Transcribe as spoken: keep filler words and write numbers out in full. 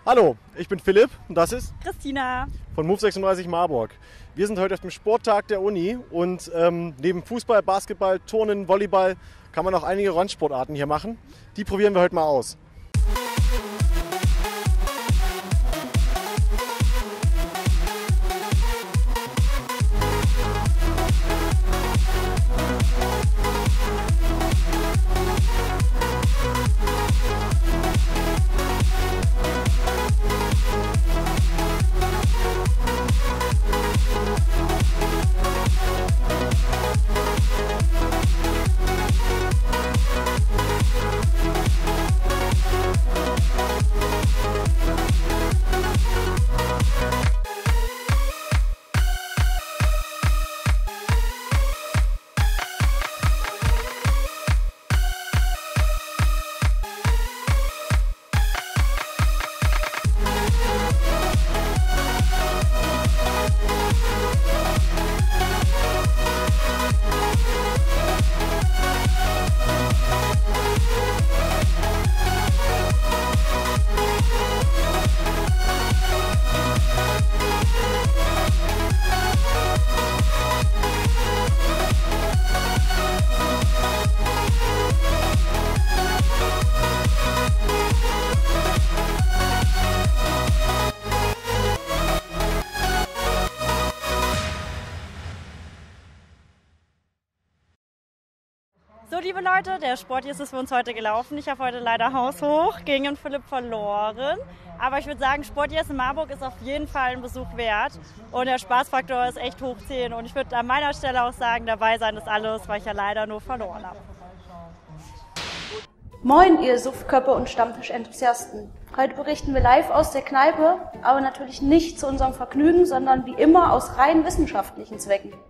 Hallo, ich bin Philipp und das ist Christina von Move sechsunddreißig Marburg. Wir sind heute auf dem Sporttag der Uni und ähm, neben Fußball, Basketball, Turnen, Volleyball kann man auch einige Randsportarten hier machen. Die probieren wir heute mal aus. So, liebe Leute, der Sport ist es für uns heute gelaufen. Ich habe heute leider haushoch gegen den Philipp verloren. Aber ich würde sagen, Sport in Marburg ist auf jeden Fall ein Besuch wert. Und der Spaßfaktor ist echt hoch zehn. Und ich würde an meiner Stelle auch sagen, dabei sein ist alles, weil ich ja leider nur verloren habe. Moin, ihr Suffköppe und Stammtisch-Enthusiasten. Heute berichten wir live aus der Kneipe, aber natürlich nicht zu unserem Vergnügen, sondern wie immer aus rein wissenschaftlichen Zwecken.